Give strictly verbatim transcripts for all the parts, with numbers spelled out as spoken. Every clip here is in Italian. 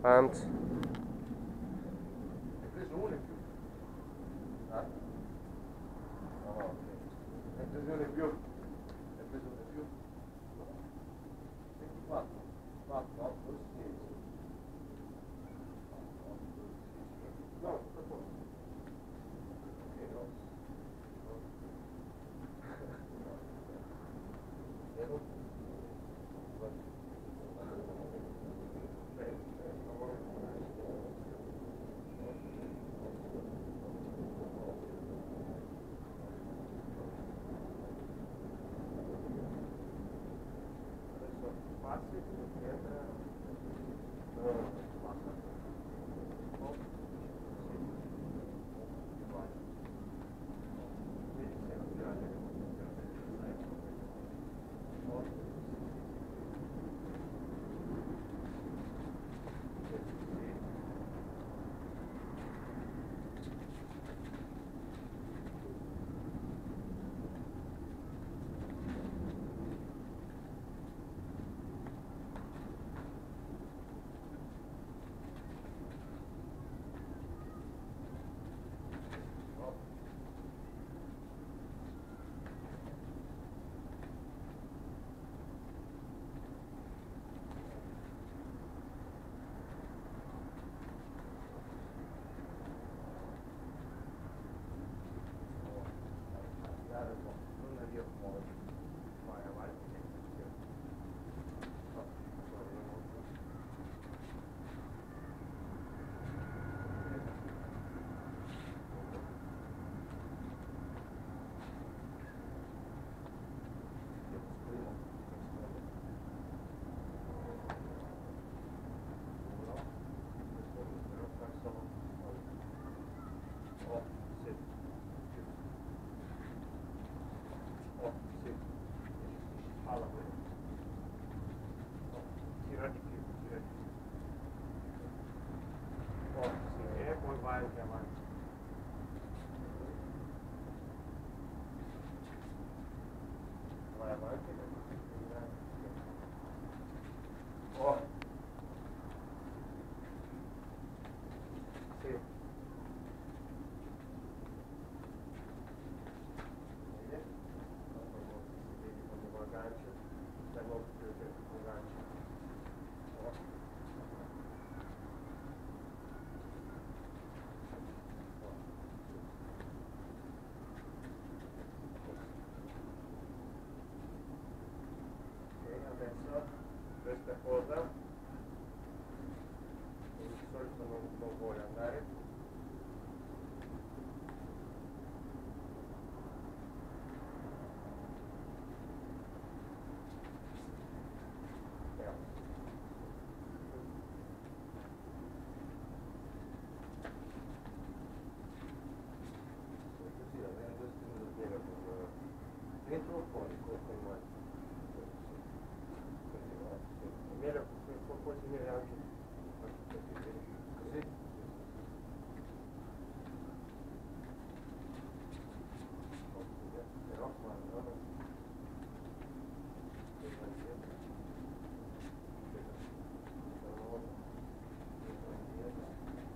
and Hai preso uno in più? Ah? No, no, ok. Hai preso uno in più? Hai preso uno in più? ventiquattro, quattro, otto, sei. No, per poco. Ok, no. Zero. Passi, entra. No, passa. Oh, sì. E vai. Vedi se non piace. Oh, sì. Non la dio fuori. Vai avanti. No, fuori molto. Oh, sì. Oh, sì. Palla quella. Oh, tira di più, tira di più. Oh, sì, e poi vai anche avanti. Vai avanti perché ti tirai. Oh. Sì. Vedi? Vedi quando va a gancio, stai molto più attento con gancio. Oh. Ok, adesso questa cosa di solito non, non vuole andare. Però. Così va bene, questo me lo spiega con dentro o fuori con il mano. Così va, sì. È meglio che poi si vede anche così, vedi? Così? Però quando non questa indietro, questa una volta, questa indietro,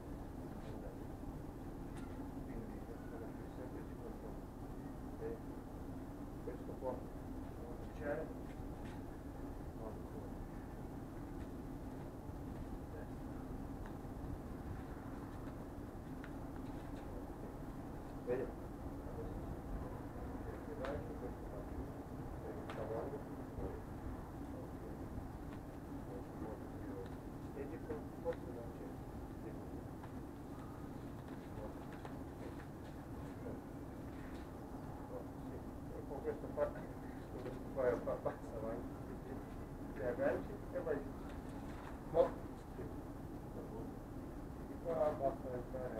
quindi questa è la più semplice cosa. E questo qua non c'è, no, vedi? Questo fa, questo poi passa avanti, ti agganci e vai giù. No? Sì. Di qua basta entrare.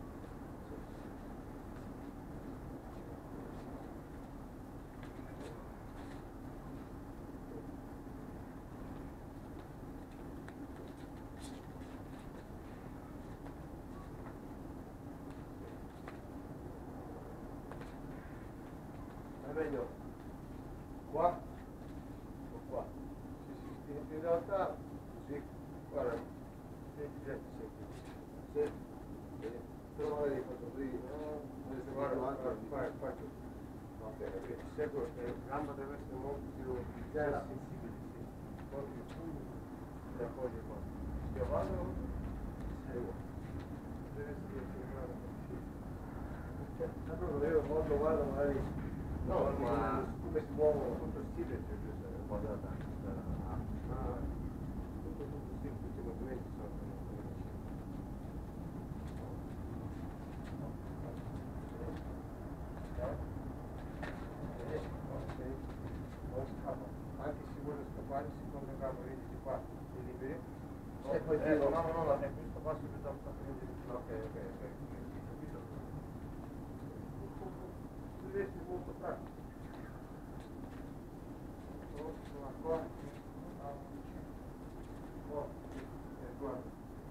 È meglio qua o qua? Sì, sì, in realtà così, guarda, vedi? seguo che la gamba deve essere molto più sensibile, sì. Poi più e poi di qua. Io vado, seguo. Deve essere equilibrato così. Cioè, allora io quando vado magari no, ma come si muovono tutto stile, cioè guardate, ah, tutto tutto stile, tutti i movimenti sono anche se vuole scappare, secondo capo, vedi di qua, ti liberi. E poi eh, no, no, no, è questo qua subito da prendere. Ok, ok, ok, capito. Deve essere molto pratico. Una qua, oh, e guarda.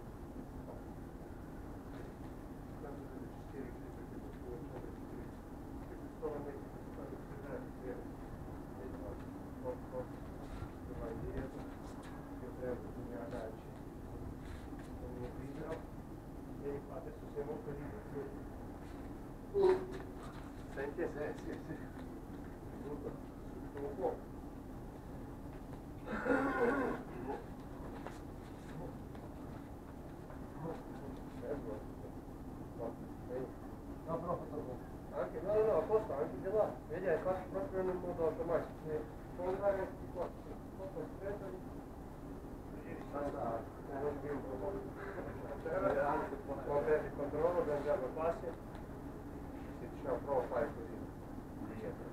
Tanto deve gestire qui perché non c'è da gestire. Perché solamente questa cosa deve che vai dietro, io prendo i miei agganci con il mio libero e adesso sei molto libero. Senti? Eh, sì, sì. Subito un po'. No, però anche, no, no, no, a posto, anche di là. Vedi, hai fatto proprio in un modo automatico. Può andare di qua, proprio stretto, non bimbo, può avere il controllo, piangiare passi, si diciamo prova a fare così, dietro,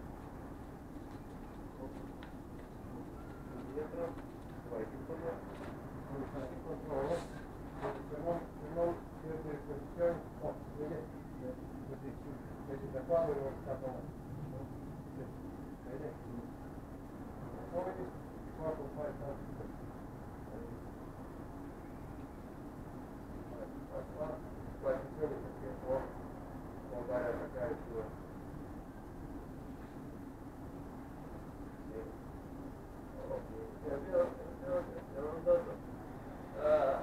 dietro, vai più con me, non fare il controllo, per non, per non perdere posizione, oh, vedi, così, vedi da qua non scappa mai, vedi? Poi qua può fare tanto. Qua, qua attenzione perché può, può andare a attaccare il suo. Sì. Oh, piano piano, piano piano, piano andato. Ah.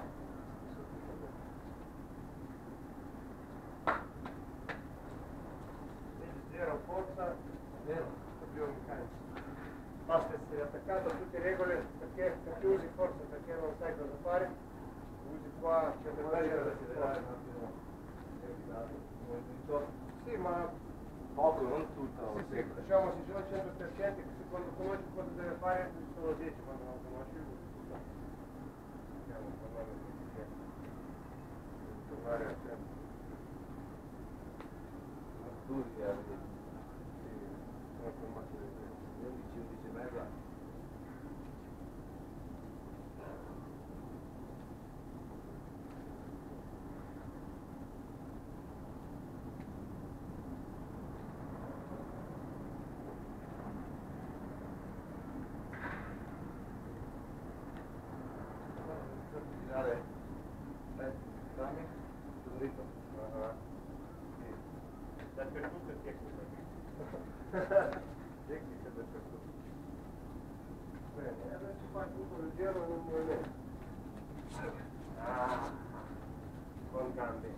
Vedi, zero, forza, zero, abbiamo meccanico. Basta essere attaccato a tutte le regole perché, perché usi forza, perché non sai cosa fare, usi qua, c'è da fare da accelerare un attimo, sì, ma poco, non tutto. Sì, sì, diciamo se sono cento per cento, quando conosci cosa deve fare sono dieci, quando non conosci tutto. Andiamo a parlare di che tornare a cento. Ma tu li avevi? Sì, sono formato di te. undici, undici e mezza. Girare. Eh, dammi, tutto dritto. Uh-huh. Sì. Dappertutto è tecnico. Tecnica dappertutto. Bene, adesso fai tutto il giro in un movimento. Ah, con gambe.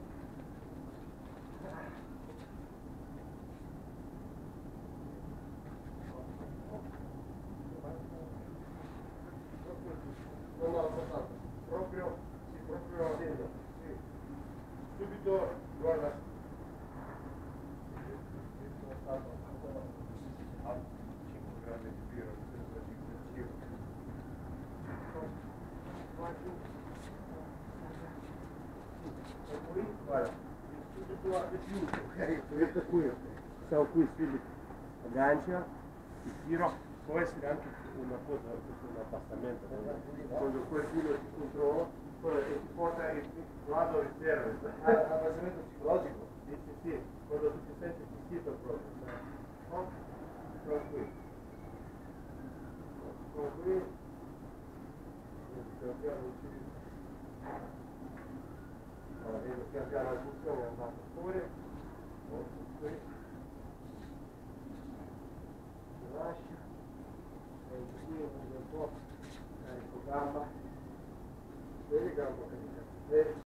Non ho passato. Proprio, sì, proprio sì. Subito, guarda. Sono stato a cinque gradi di birra, senza di giro. Vai giù. E qui, guarda, subito a più, ok? Questo qui, siamo qui subito. Aggancia, ti tiro, può essere anche una cosa, un abbassamento, quando qualcuno ti controlla e ti porta il lato esterno. Abbassamento psicologico? Sì, sì, sì, quando tu ti senti stito proprio. No? Sono qui. Sono qui. Piano piano uccidi. Allora, vedo piano piano la funzione è andata fuori. Qui. Si lascia. E qui un po'. Carico gamba. Vedi gamba che